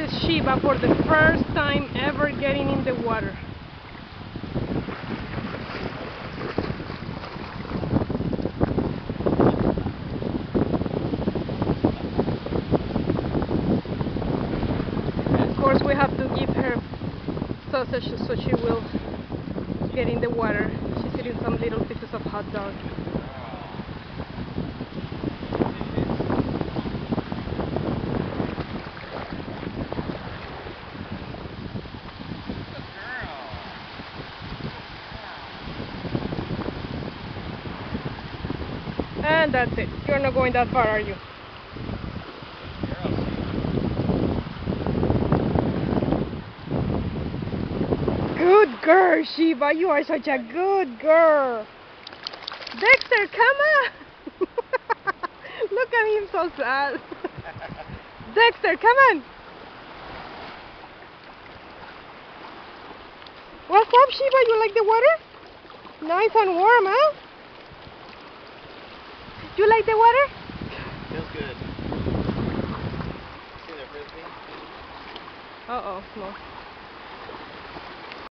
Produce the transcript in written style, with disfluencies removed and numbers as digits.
is Sheeba for the first time ever getting in the water. Of course we have to give her sausage so she will get in the water. She's eating some little pieces of hot dog. And that's it. You're not going that far, are you? Good girl, Sheeba. You are such a good girl. Dexter, come on. Look at him so sad. Dexter, come on. What's up, Sheeba? You like the water? Nice and warm, huh? You like the water? Feels good. See the frisbee? Uh-oh, no.